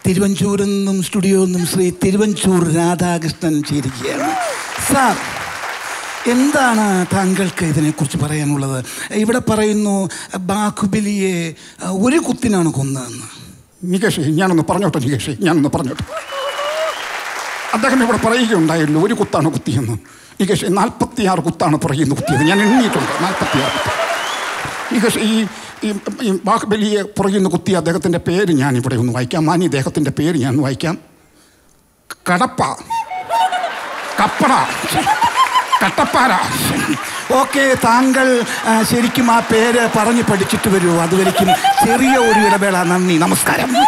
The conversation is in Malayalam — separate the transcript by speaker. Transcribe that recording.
Speaker 1: തിരുവഞ്ചൂരിൽ നിന്നും സ്റ്റുഡിയോയിൽ നിന്നും ശ്രീ തിരുവഞ്ചൂർ രാധാകൃഷ്ണൻ ചേരുകയാണ്. സാർ, എന്താണ് താങ്കൾക്ക് ഇതിനെക്കുറിച്ച് പറയാനുള്ളത്? ഇവിടെ പറയുന്നു ബാഹുബലിയെ ഒരു കുത്തിനാണ് കൊന്നതെന്ന്.
Speaker 2: നികേഷ്, ഞാനൊന്ന് പറഞ്ഞോട്ടെ. നികേഷ്, ഞാനൊന്ന് പറഞ്ഞോട്ടെ. അദ്ദേഹം ഇവിടെ പറയുകയുണ്ടായല്ലോ ഒരു കുത്താണ് കുത്തിയെന്ന്. നികേഷ്, 46 കുത്താണ് പുറകിൽ നിന്ന് കുത്തിയത്. ഞാൻ എണ്ണിയിട്ടുണ്ട് 46 കുത്ത്. നികേഷ്, ഈ ബാഹുബലിയെ പുറകിൽ നിന്ന് കുത്തിയ അദ്ദേഹത്തിൻ്റെ പേര് ഞാനിവിടെ ഒന്ന് വായിക്കാം. മാനി അദ്ദേഹത്തിൻ്റെ പേര് ഞാൻ വായിക്കാം. കടപ്പ, കപ്പട, കട്ടപ്പാറ.
Speaker 1: ഓക്കെ, താങ്കൾ ശരിക്കും ആ പേര് പറഞ്ഞ് പഠിച്ചിട്ട് വരൂ. അതുവരെയ്ക്കും ചെറിയ ഒരു ഇടവേള. നന്ദി, നമസ്കാരം.